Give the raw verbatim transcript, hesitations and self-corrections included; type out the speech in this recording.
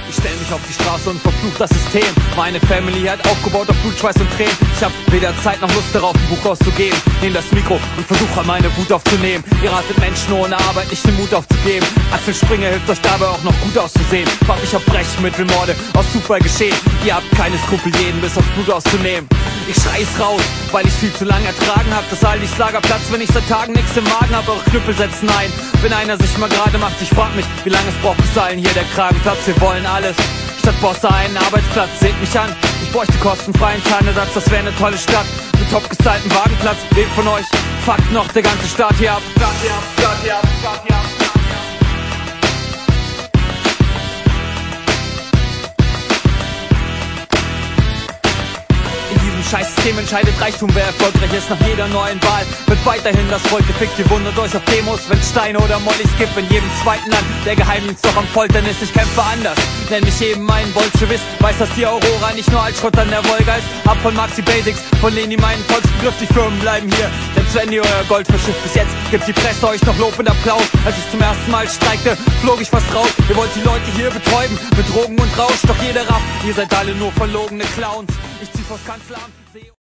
Ich stell mich auf die Straße und verfluch das System. Meine Family hat aufgebaut auf Blut, Schweiß und Tränen. Ich hab weder Zeit noch Lust darauf, ein Buch auszugeben. Nehm das Mikro und versuche meine Wut aufzunehmen. Ihr ratet Menschen ohne Arbeit nicht den Mut aufzugeben. Axel Springer hilft euch dabei auch noch gut auszusehen. Frag mich auf Brechmittelmorde aus Zufall geschehen. Ihr habt keine Skrupel, jeden bis aufs Blut auszunehmen. Ich schrei's raus, weil ich viel zu lange ertragen hab. Das Aldis Lagerplatz, wenn ich seit Tagen nix im Magen hab. Eure Knüppel setzen ein, wenn einer sich mal gerade macht. Ich frag mich, wie lange es braucht bis allen hier der Kragen platzt. Wir wollen alles, statt Bosse einen Arbeitsplatz. Seht mich an, ich bräuchte kostenfreien Zahnersatz. Das wäre eine tolle Stadt, mit top gestylten Wagenplatz. Wem von euch fuckt noch der ganze Staat hier ab? Staat hier ab, Staat hier ab, Staat hier ab. Scheiß-System entscheidet Reichtum, wer erfolgreich ist nach jeder neuen Wahl. Wird weiterhin das Volk gefickt, ihr wundert euch auf Demos, wenn Steine oder Mollys gibt. In jedem zweiten Land der Geheimdienst doch am Foltern ist. Ich kämpfe anders, nenn mich eben meinen Bolschewist. Weiß, dass die Aurora nicht nur als Schrott an der Wolga ist. Hab von Maxi Basics, von Leni meinen Volksbegriff. Die Firmen bleiben hier, selbst wenn ihr euer Gold verschifft. Bis jetzt gibt die Presse euch noch Lob und Applaus. Als ich zum ersten Mal streikte, flog ich fast raus. Ihr wollt die Leute hier betäuben, mit Drogen und Rausch. Doch jeder rafft, ihr seid alle nur verlogene Clowns. Ich zieh vors Kanzleramt.